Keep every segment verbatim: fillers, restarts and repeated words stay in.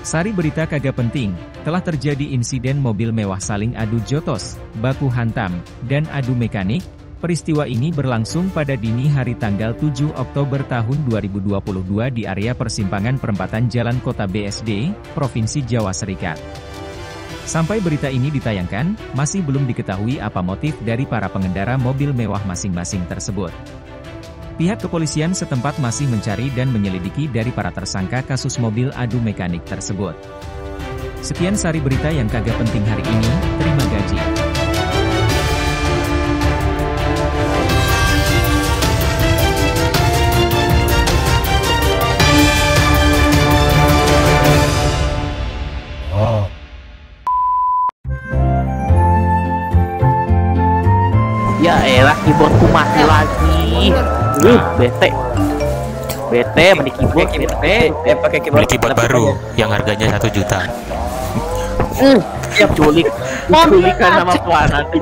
Sari berita kagak penting, telah terjadi insiden mobil mewah saling adu jotos, baku hantam, dan adu mekanik. Peristiwa ini berlangsung pada dini hari tanggal tujuh Oktober tahun dua ribu dua puluh dua di area persimpangan perempatan Jalan Kota B S D, Provinsi Jawa Serikat. Sampai berita ini ditayangkan, masih belum diketahui apa motif dari para pengendara mobil mewah masing-masing tersebut. Pihak kepolisian setempat masih mencari dan menyelidiki dari para tersangka kasus mobil adu mekanik tersebut. Sekian sari berita yang kagak penting hari ini, terima gaji. Ya elah, keyboardku mati lagi. Uh, bete. Bete beli keyboard, bete. Eh, pakai keyboard, keyboard baru yang harganya satu juta. Hmm, siap culik. Culikan sama fanatik.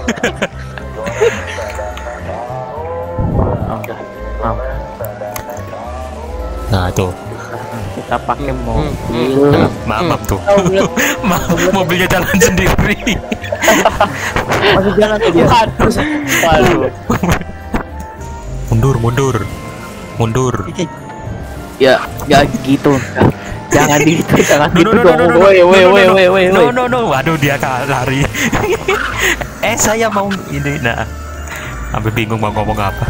Nah, tuh. Kita pakai mobil. Nah, maaf tuh. Mobilnya jalan sendiri. Masih jalan tuh dia. Waduh. Mundur, mundur. Mundur. Ya, ya gitu. Jangan gitu, jangan No, gitu no, no, dong. no, no, Woi, no, woi, no, woi, no, woi, woi. no, no, no. Waduh, dia kalah lari. Eh, saya mau ini. Nah, sampai bingung mau ngomong apa.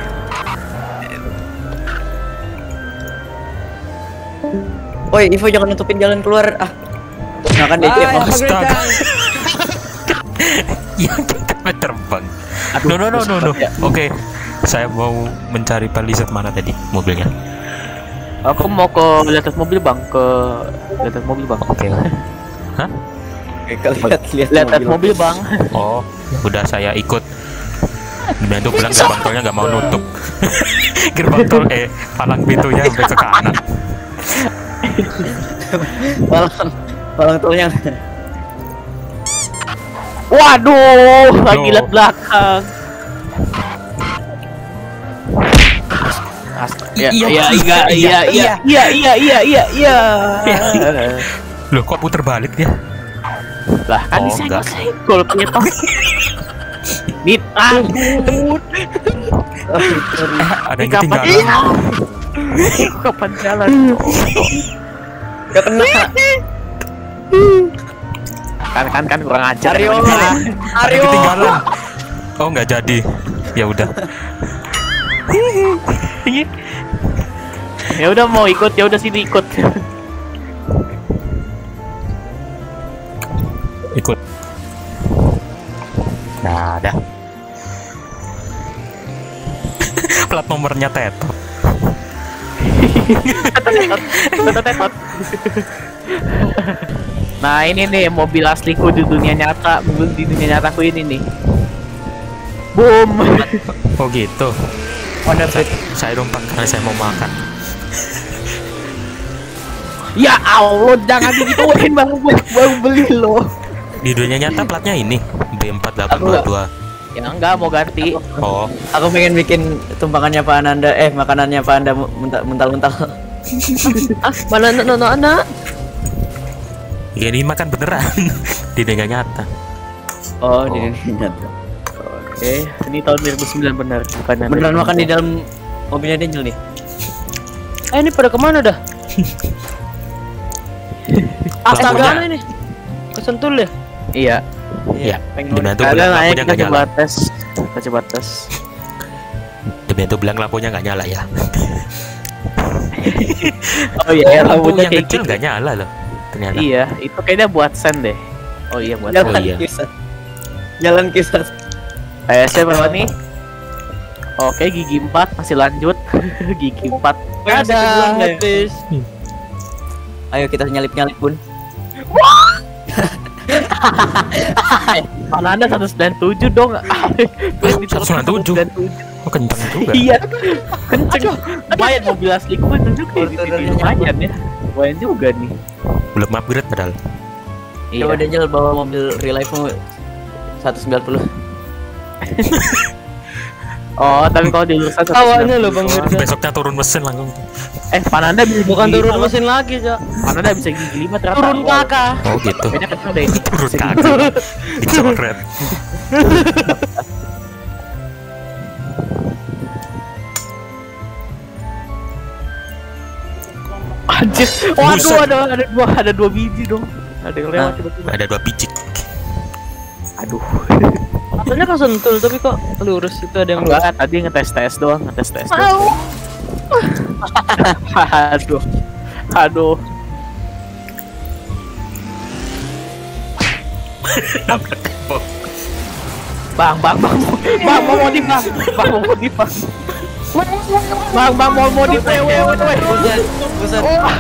Woi, Ivo jangan nutupin jalan keluar. Ah. Nah kan D J mau Astaga. Yang kita terbang. No, no, no, no, no. Oke, saya mau mencari Palisade mana tadi mobilnya. Aku mau ke di atas mobil bang, ke di atas mobil bang. Oke. Hah? lihat lihat Di atas mobil bang. Oh, udah saya ikut. Dan itu bilang gerbang tolnya nggak mau nutup. Gerbang tol eh palang pintunya sampai ke kanan. palang palang tolnya. Waduh, lagi lihat belakang. Ya, Iya, iya, iya, iya, iya, iya, iya, iya, iya, iya. Loh, kok puter balik dia? Lah, kan Oh, disenggol-senggol kita. Dit, aduh. Ada yang Kapan ketinggalan. Kapan jalan? Gak kena. Kan kan kan kurang ajar. Aryo. Ada yang Aryo. ketinggalan. Oh, nggak jadi. Ya udah. Ya udah mau ikut, ya udah sini ikut. Ikut. Nah, dah. Plat nomornya tetot. Tetot. Nah ini nih mobil asliku di dunia nyata, mobil di dunia nyataku ini nih. Boom. Oh gitu. Honda Fit. Saya numpang karena saya mau makan. Ya Allah, jangan digituin bang, baru beli lo. Di dunia nyata platnya ini B empat delapan dua dua. Ya enggak mau ganti. Oh, Aku pengen bikin tumpangannya Pak Ananda, eh makanannya Pak Anda mental-mental. Ah, mana anak anak anak? ya ini makan beneran di dunia nyata. Oh, di dunia nyata. Oke, ini tahun dua ribu sembilan benar, bukan Beneran makan di dalam mobilnya Daniel nih. Eh ini pada kemana dah? Astaga ini kesentul ya? Iya. Iya. Pengen Demi itu Ada bilang naik lampunya kita nggak coba nyala. tes, kita coba tes. Demi itu bilang lampunya nggak nyala ya. Oh iya, Lampu rambutnya yang kayak kecil gitu. nggak nyala loh. Ternyata. Iya, itu kayaknya buat send deh. Oh iya buat. Jalan Oh, iya. kisah. Jalan kisah. P S berapa nih? Oke, gigi empat masih lanjut. Gigi empat. Ada habis. Ayo kita nyalip-nyalip Bun. Mana Anda seratus sembilan puluh tujuh dong. seratus sembilan puluh tujuh. Oh, kencang juga. Iya, kenceng. Lumayan mobil asli gue tunjuk di sini lumayan ya. Lumayan juga nih. Belum upgrade padahal. Coba Iya. Daniel bawa mobil real life-mu seratus sembilan puluh. Oh, tapi kalau di lurusan Awalnya loh Bang Mirza. Besoknya turun mesin langsung. Eh, Pananda bisa Bukan gigi turun lima, mesin lagi, Cak. Pananda bisa gigi lima ternyata. Turun kakak. Oh gitu. Kayaknya kecil deh. Turun kaki. Dicoret. Anjir. Waduh, Buset. ada ada dua ada dua biji dong. Ada yang lewat Nah. tiba-tiba. Ada dua biji. Aduh. Katanya kesentul tapi kok lurus itu ada yang Enggak, tadi ngetes-tes doang, ngetes-tes doang. Aduh. Aduh. Bang, bang, bang, bang, mau modif bang, bang mau modif bang, bang, bang mau modif, weh, weh, weh, weh. Buset, buset.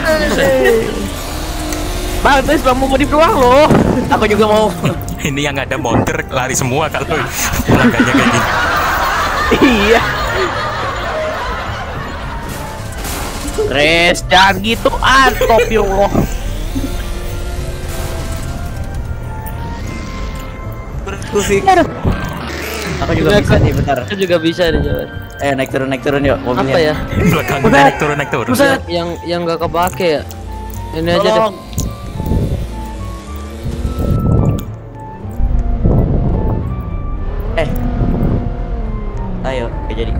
Bang, terus bang mau modif doang loh. Aku juga mau. Ini yang ada monster lari semua kalau langkahnya kayak gini. Iya. Res, jangan gitu, astagfirullah. Kusik. Aku juga bisa nih, bentar. Aku juga bisa nih jalan. Eh, naik turun, naik turun yuk mobilnya. Apa ya? Belakangnya naik turun naik turun. Buset. Yang yang nggak kepake ya? Ini aja deh. Tolong. Eh. Ayo, kayak jadi.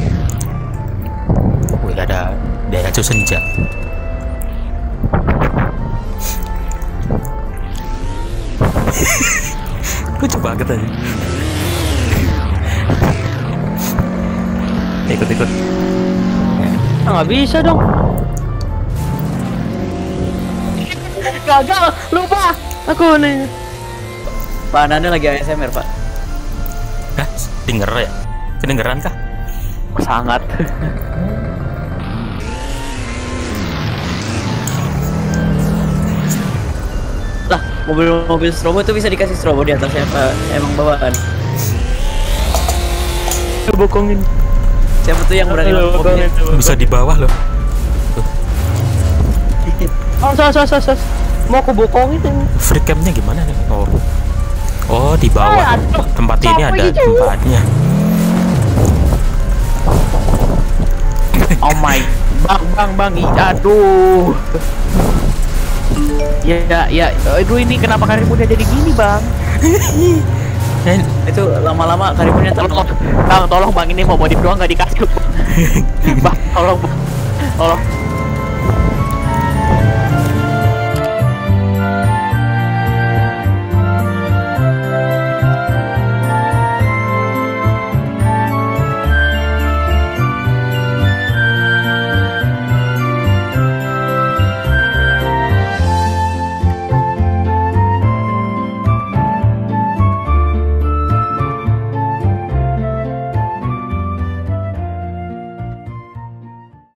Wih ada daerah senja. Lucu banget aja. Ikut-ikut. Ah, nggak bisa dong. Gagal, lupa. Aku nih. Pak Nanda lagi A S M R, Pak. Hah? Denger ya? Kedengeran kah? Sangat. Lah, mobil-mobil strobo itu bisa dikasih strobo di atasnya apa? Emang bawaan. Bokongin. Siapa tuh yang berani bawa mobilnya? Bisa di bawah loh. Oh, sas, sas, sas, sas. Mau aku bokongin ini. Free campnya gimana nih? Oh, oh di bawah. Tempat ini ada tempatnya. Oh my, bang, bang, bang, ih, aduh. Ya, ya, ya, aduh ini kenapa Karimunnya jadi gini bang? Itu lama-lama Karimunnya Tolong, terlalu bang, tolong bang ini mau modif doang nggak dikasih. Bang, tolong, bang. Tolong.